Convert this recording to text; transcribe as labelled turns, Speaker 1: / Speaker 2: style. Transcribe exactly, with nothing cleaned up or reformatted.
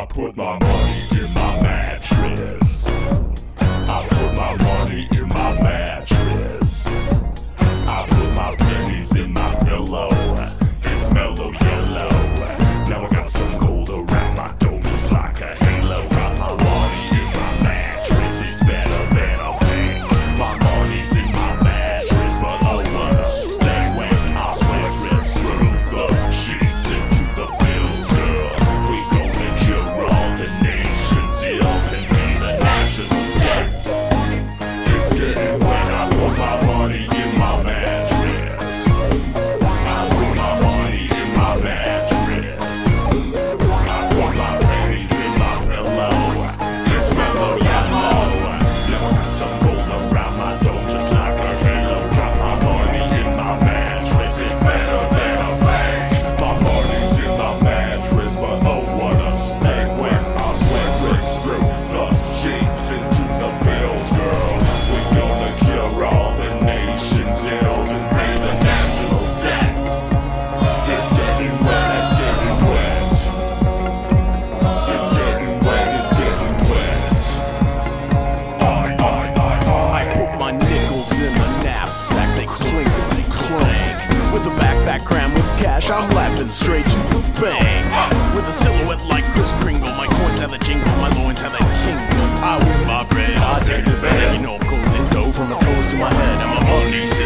Speaker 1: put my money in my mattress. I put my money in my mattress. I put my pennies in my pillow. It's mellow yellow. Now I got some gold around my dome just like a halo. Got my money in my mattress. It's better than a bank. My money's in my mattress, but oh what a stay when I sweat drips through the sheets into the pills, girl. We gonna cure all the nation's ills and pay the national debt. It's getting when I put my money in my mattress. I put my money in my mattress. I put my pennies in my pillow. It's mellow yellow. Now I got some gold around my dome just like a halo. Got my money in my mattress. It's better than a bank. My money's in my mattress, but oh what a stink when I sweat drips through the sheets into the pills, girl. We gonna cure all the nation's ills and pay the national debt. It's getting wet, it's getting wet. It's getting wet, it's getting wet. I, I, I, I.
Speaker 2: I put my nickels in the knapsack, they clink, they clank. With a backpack crammed with cash, I'm laughing straight to the bank. With a silhouette like Kris Kringle, my coins have a jingle, my loins have a tingle. I win my bread, I take the bed. You know I'm golden dough from my toes to my head, and my money's